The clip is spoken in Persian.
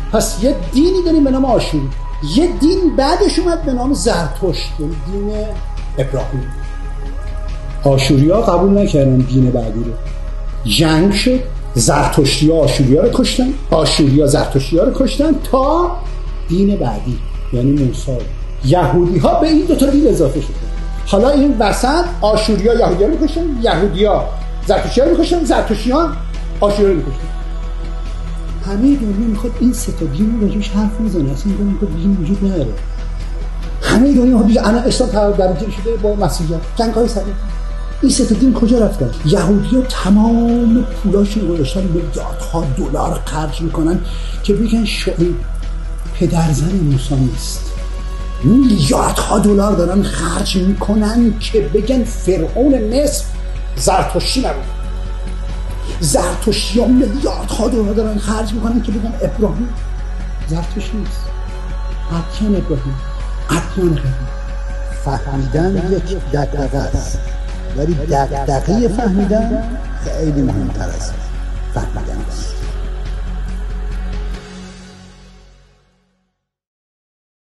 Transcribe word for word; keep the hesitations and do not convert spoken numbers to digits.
پس یه دینی داریم به نام آشوری، یه دین بعدش اومد به نام زرتشت، یعنی دین ابراهیم. آشوریا قبول نکردن دین بعدی رو، جنگ شد، زرتشتی ها آشوریا رو کشتن، آشوریا زرتشتی ها رو کشتن تا دین بعدی یعنی موسی. یهودی ها به این دو تا دین اضافه شدن. حالا این وسط آشوریا یهودی ها رو میکشتن، یهودی ها زرتشتی ها رو میکشتن، زرتشتی ها آشوریا رو میکشتن. همه دنیا میخواد این سه تا دین رو راجعش حرف بزنه، اصلا میگه میگه دین وجود نداره. همه دنیا دیگه الان اسلام درگیر شده با مسیحیت، جنگ‌های صلیبی. این سه تا دین کجا رفتن؟ یهودی‌ها تمام پولاشون رو گذاشتن میلیاردها دلار خرج میکنن که بگن شعیب پدرزن موسی نیست. میلیاردها دلار دارن خرج میکنن که بگن فرعون مصر زرتشتی نبود. زرتشتی ها میلیاردها دلار دارن خرج میکنن که بگن ابراهیم زرتشتی نیست، ادیان ابراهیم ادیان قدیم. فهمیدن یک دغدغه است، ولی دغدغه فهمیدن خیلی مهمتر از فهمیدن است.